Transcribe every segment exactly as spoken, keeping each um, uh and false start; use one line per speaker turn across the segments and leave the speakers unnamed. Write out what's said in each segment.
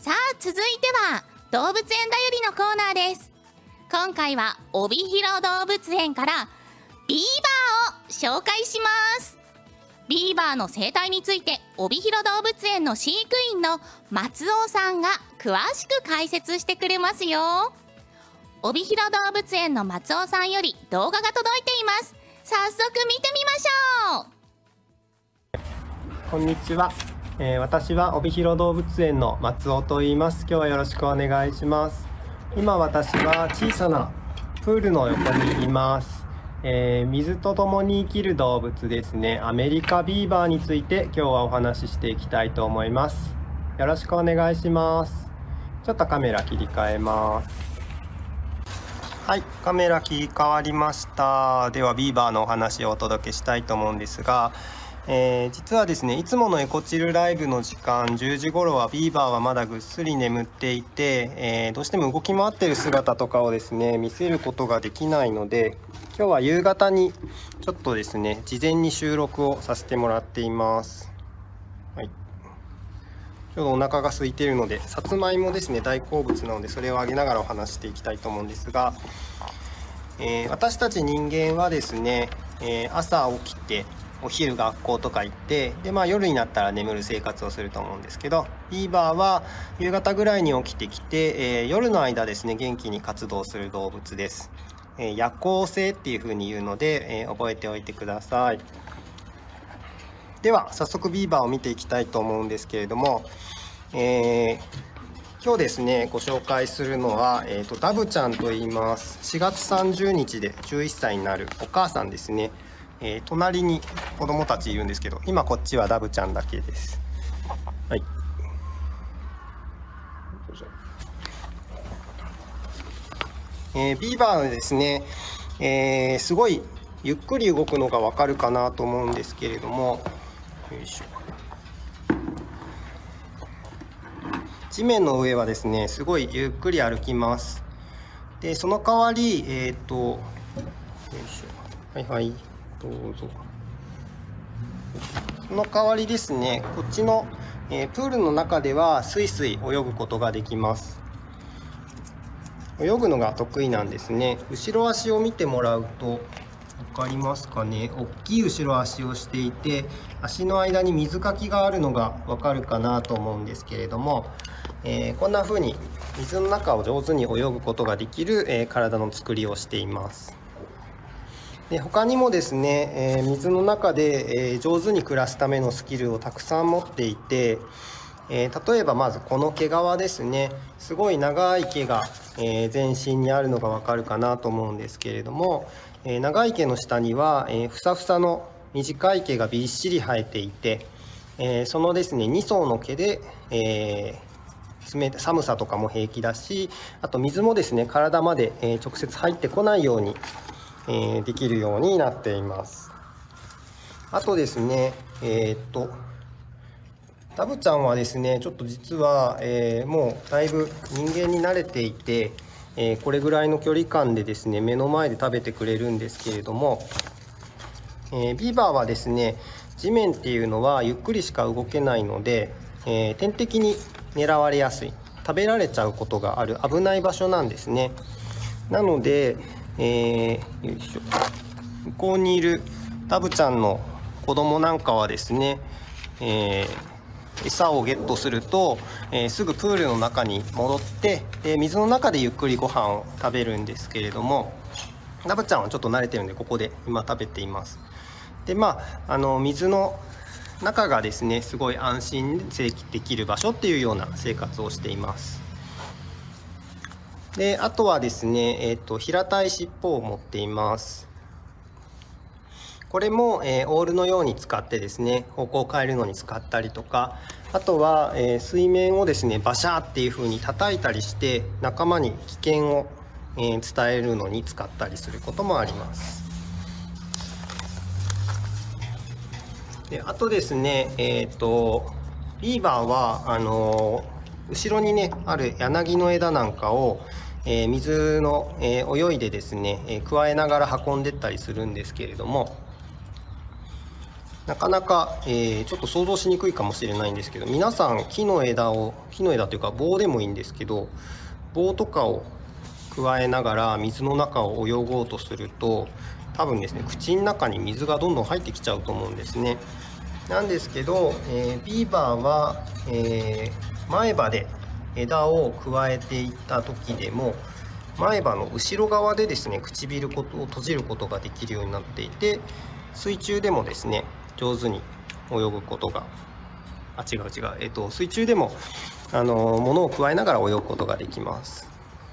さあ続いては動物園だよりのコーナーです。今回は帯広動物園からビーバーを紹介します。ビーバーの生態について帯広動物園の飼育員の松尾さんが詳しく解説してくれますよ。帯広動物園の松尾さんより動画が届いています。早速見てみましょ
う。こんにちは、えー、私は帯広動物園の松尾と言います。今日はよろしくお願いします。今私は小さなプールの横にいます。えー、水と共に生きる動物ですね、アメリカビーバーについて今日はお話ししていきたいと思います。よろしくお願いします。ちょっとカメラ切り替えます。はい、カメラ切り替わりました。ではビーバーのお話をお届けしたいと思うんですが、えー、実はですね、いつものエコチルライブの時間じゅうじ頃はビーバーはまだぐっすり眠っていて、えー、どうしても動き回ってる姿とかをですね見せることができないので、今日は夕方にちょっとですね事前に収録をさせてもらっています。はい、ちょうどお腹が空いているので、さつまいもですね大好物なので、それをあげながらお話していきたいと思うんですが、えー、私たち人間はですね、えー、朝起きてお昼学校とか行ってで、まあ、夜になったら眠る生活をすると思うんですけど、ビーバーは夕方ぐらいに起きてきて、えー、夜の間ですね元気に活動する動物です。えー、夜行性っていうふうに言うので、えー、覚えておいてください。では早速ビーバーを見ていきたいと思うんですけれども、えー、今日ですねご紹介するのは、えーと、ダブちゃんと言います。しがつさんじゅうにちでじゅういっさいになるお母さんですね。えー、隣に子供たちいるんですけど、今こっちはダブちゃんだけです。はい、えー、ビーバーはですね、えー、すごいゆっくり動くのがわかるかなと思うんですけれども、よいしょ、地面の上はですねすごいゆっくり歩きます。でその代わり、えっとよいしょ、はいはい、どうぞ。その代わりですね、こっちの、えー、プールの中ではスイスイ泳ぐことができます。泳ぐのが得意なんですね。後ろ足を見てもらうと分かりますかね。大きい後ろ足をしていて、足の間に水かきがあるのが分かるかなと思うんですけれども、えー、こんな風に水の中を上手に泳ぐことができる、えー、体の作りをしています。で他にもですね、えー、水の中で、えー、上手に暮らすためのスキルをたくさん持っていて、えー、例えばまずこの毛皮ですね、すごい長い毛が、えー、全身にあるのがわかるかなと思うんですけれども、えー、長い毛の下には、えー、ふさふさの短い毛がびっしり生えていて、えー、そのですねに層の毛で、えー、冷た寒さとかも平気だし、あと水もですね体まで、えー、直接入ってこないように、えー、できるようになっています。あとですね、えー、っとダブちゃんはですねちょっと実は、えー、もうだいぶ人間に慣れていて、えー、これぐらいの距離感でですね目の前で食べてくれるんですけれども、えー、ビーバーはですね地面っていうのはゆっくりしか動けないので、えー、天敵に狙われやすい、食べられちゃうことがある危ない場所なんですね。なので、えー、よいしょ、向こうにいるダブちゃんの子供なんかはですね、えー餌をゲットすると、えー、すぐプールの中に戻って、で水の中でゆっくりご飯を食べるんですけれども、ダブちゃんはちょっと慣れてるんでここで今食べています。でまああの水の中がですねすごい安心できる場所っていうような生活をしています。であとはですね、えーと、平たい尻尾を持っています。これも、えー、オールのように使ってですね方向を変えるのに使ったりとか、あとは、えー、水面をですねバシャーっていう風に叩いたりして仲間に危険を、えー、伝えるのに使ったりすることもあります。であとですね、えーとビーバーはあのー、後ろにねある柳の枝なんかを、えー、水の、えー、泳いでですね、えー、加えながら運んでったりするんですけれども、 なかなか、えー、ちょっと想像しにくいかもしれないんですけど、皆さん木の枝を木の枝というか棒でもいいんですけど、棒とかを加えながら水の中を泳ごうとすると、多分ですね口の中に水がどんどん入ってきちゃうと思うんですね。なんですけど、えー、ビーバーは、えー、前歯で枝を加えていった時でも前歯の後ろ側でですね唇を閉じることができるようになっていて、水中でもですね上手に泳ぐことがあ違う違う、えっと、水中でもあの物を加えながら泳ぐことができます。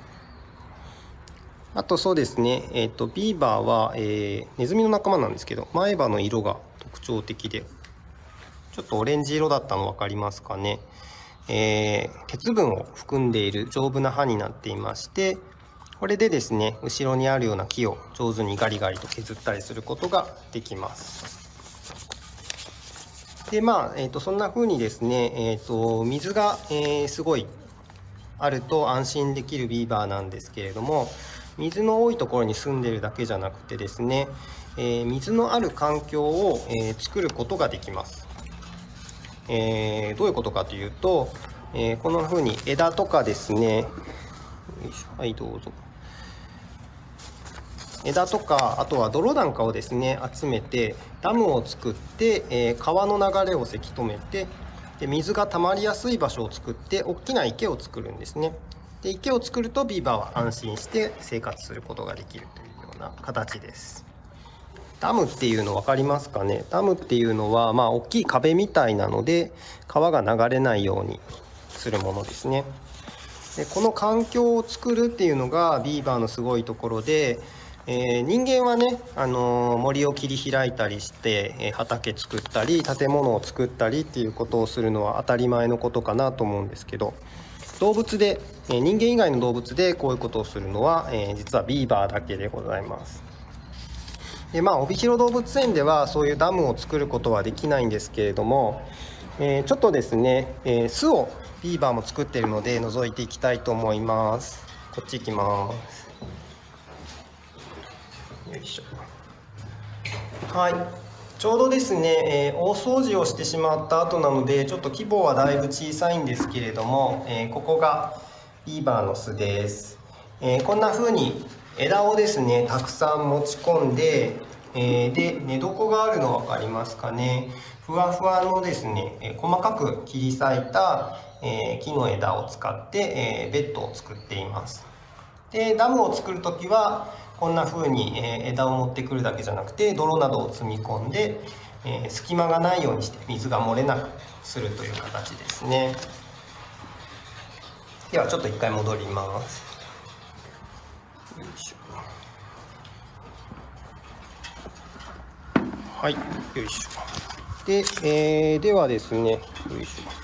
あとそうですね、えっと、ビーバーは、えー、ネズミの仲間なんですけど、前歯の色が特徴的で、ちょっとオレンジ色だったの分かりますかね。えー、鉄分を含んでいる丈夫な歯になっていまして、これでですね後ろにあるような木を上手にガリガリと削ったりすることができます。でまあ、えー、とそんな風にですね、えー、と水が、えー、すごいあると安心できるビーバーなんですけれども、水の多いところに住んでいるだけじゃなくてですね、えー、水のある環境を、えー、作ることができます。えー、どういうことかというと、えー、こんな風に枝とかですね、よいしょ、はいどうぞ。枝とかあとは泥なんかをですね集めてダムを作って、えー、川の流れをせき止めて、で水が溜まりやすい場所を作って大きな池を作るんですね。で池を作るとビーバーは安心して生活することができるというような形です。ダムっていうの分かりますかね。ダムっていうのはまあ大きい壁みたいなので川が流れないようにするものですね。でこの環境を作るっていうのがビーバーのすごいところで、えー、人間はね、あのー、森を切り開いたりして、えー、畑作ったり建物を作ったりっていうことをするのは当たり前のことかなと思うんですけど、動物で、えー、人間以外の動物でこういうことをするのは、えー、実はビーバーだけでございます。でまあ帯広動物園ではそういうダムを作ることはできないんですけれども、えー、ちょっとですね、えー、巣をビーバーも作っているので覗いていきたいと思います。こっち行きます。よいしょ。はい、ちょうどですね、えー、大掃除をしてしまった後なのでちょっと規模はだいぶ小さいんですけれども、えー、ここがビーバーの巣です。えー、こんな風に枝をですねたくさん持ち込んで、えー、で寝床があるの分かりますかね。ふわふわのですね、えー、細かく切り裂いた、えー、木の枝を使って、えー、ベッドを作っています。でダムを作る時はこんな風に、えー、枝を持ってくるだけじゃなくて泥などを積み込んで、えー、隙間がないようにして水が漏れなくするという形ですね。ではちょっと一回戻ります。よいしょ。はい、よいしょ。で、えー、ではですね、よいしょ。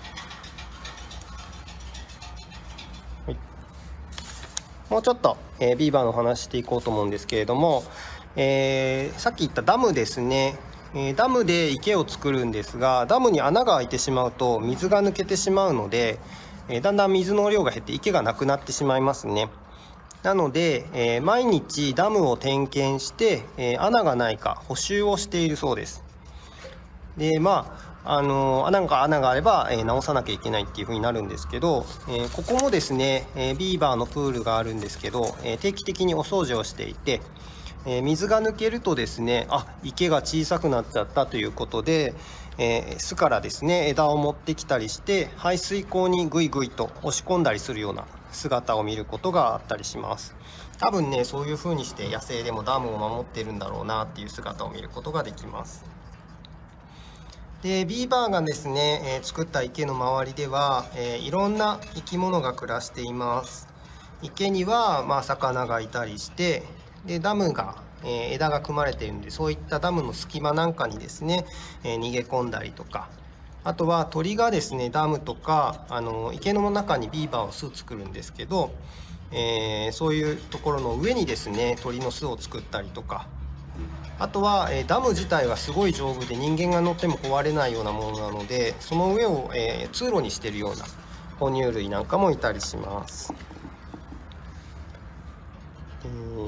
もうちょっと、えー、ビーバーの話していこうと思うんですけれども、えー、さっき言ったダムですね、えー、ダムで池を作るんですが、ダムに穴が開いてしまうと水が抜けてしまうので、えー、だんだん水の量が減って池がなくなってしまいますね。なので、えー、毎日ダムを点検して、えー、穴がないか補修をしているそうです。でまああの穴が穴があれば、えー、直さなきゃいけないっていう風になるんですけど、えー、ここもですね、えー、ビーバーのプールがあるんですけど、えー、定期的にお掃除をしていて、えー、水が抜けるとですね、あ池が小さくなっちゃったということで、えー、巣からですね枝を持ってきたりして排水溝にぐいぐいと押し込んだりするような姿を見ることがあったりします。多分ねそういう風にして野生でもダムを守ってるんだろうなっていう姿を見ることができます。でビーバーがですね、えー、作った池の周りでは、えー、いろんな生き物が暮らしています。池には、まあ、魚がいたりして、でダムが、えー、枝が組まれているのでそういったダムの隙間なんかにですね、えー、逃げ込んだりとか、あとは鳥がですねダムとかあの池の中にビーバーを巣作るんですけど、えー、そういうところの上にですね鳥の巣を作ったりとか、あとは、えー、ダム自体はすごい丈夫で人間が乗っても壊れないようなものなので、その上を、えー、通路にしているような哺乳類なんかもいたりします。えー、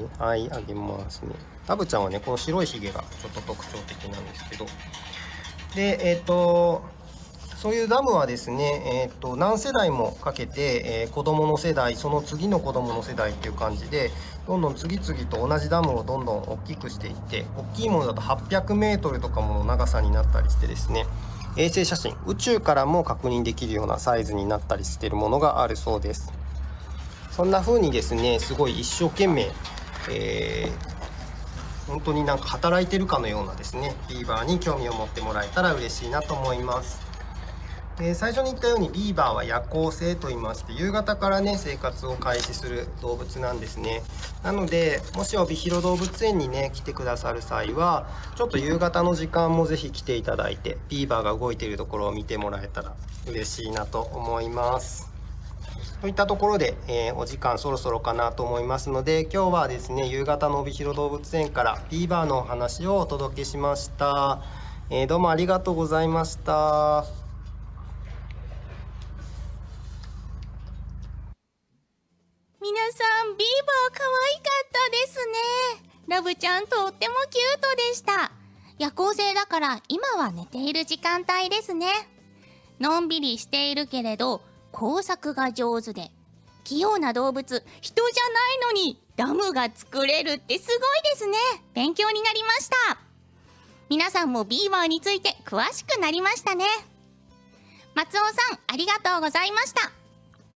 はい、あげますね。ラブちゃんはね、この白いひげがちょっと特徴的なんですけど。で、えっと、そういうダムはですね、えっと、何世代もかけて、えー、子供の世代、その次の子供の世代っていう感じで、どんどん次々と同じダムをどんどん大きくしていって、大きいものだとはっぴゃくメートルとかもの長さになったりしてですね、衛星写真、宇宙からも確認できるようなサイズになったりしているものがあるそうです。そんな風にですね、すごい一生懸命、えー、本当になんか働いてるかのようなですね、ビーバーに興味を持ってもらえたら嬉しいなと思います。で、最初に言ったようにビーバーは夜行性といいまして、夕方からね生活を開始する動物なんですね。なので、もし帯広動物園にね来てくださる際は、ちょっと夕方の時間もぜひ来ていただいて、ビーバーが動いているところを見てもらえたら嬉しいなと思います。といったところで、えー、お時間そろそろかなと思いますので、今日はですね、夕方の帯広動物園からビーバーのお話をお届けしました。えー、どうもありがとうございました。
皆さん、ビーバー可愛かったですね。ラブちゃんとってもキュートでした。夜行性だから今は寝ている時間帯ですね。のんびりしているけれど工作が上手で、器用な動物、人じゃないのにダムが作れるってすごいですね。勉強になりました。皆さんもビーバーについて詳しくなりましたね。松尾さん、ありがとうございました。